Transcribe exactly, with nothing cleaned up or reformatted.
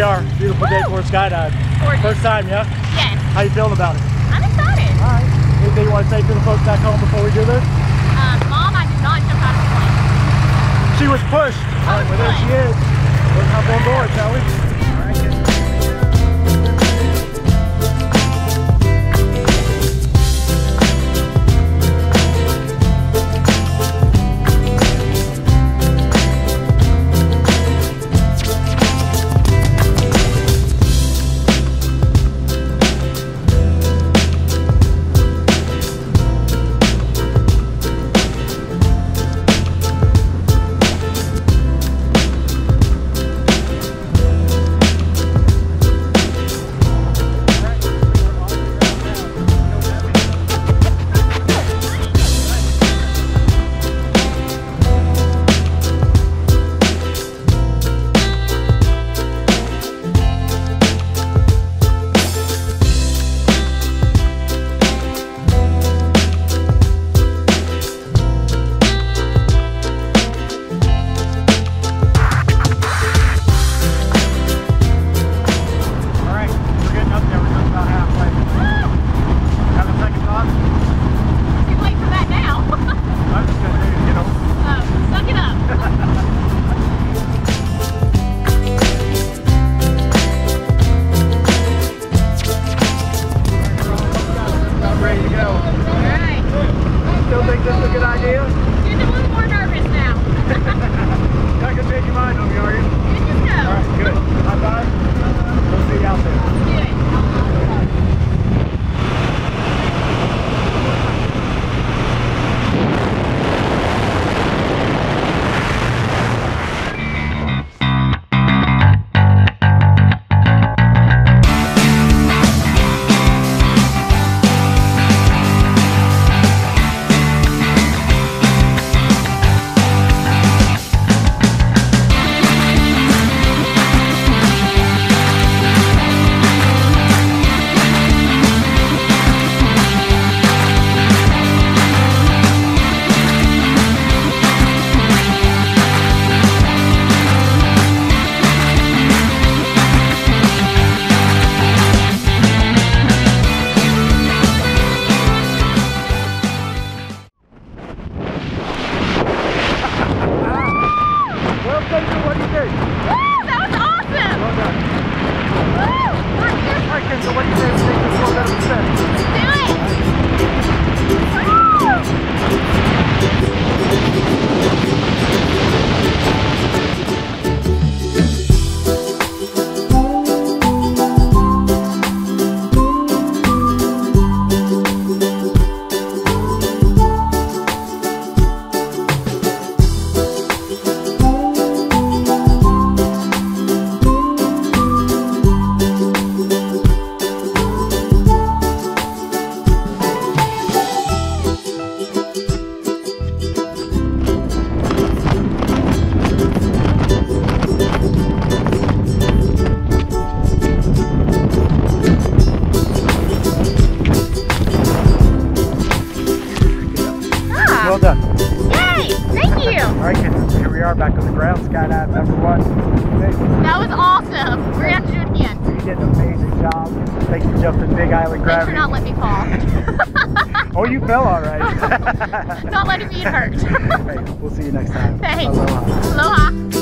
we are. Beautiful day for a skydive. Gorgeous. First time, yeah? Yes. How you feeling about it? I'm excited. All right. Anything you want to say to the folks back home before we do this? Um, Mom, I did not jump out of the plane. She was pushed. All right, well, there she is. Let's hop on board, shall we? All right, good. What do you think? Woo, that was awesome! Well done. Woo! All right, Kendall, what do you think? You think this will better than Well done. Yay! Thank you! All right, kids, here we are back on the ground, skydive number one. That was awesome. We're going to have to do it again. You did an amazing job. Thank you, jumping Big Island Thanks Gravity. for not letting me fall. Oh, you fell all right. Not letting me get hurt. Hey, we'll see you next time. Thanks. Aloha. Aloha.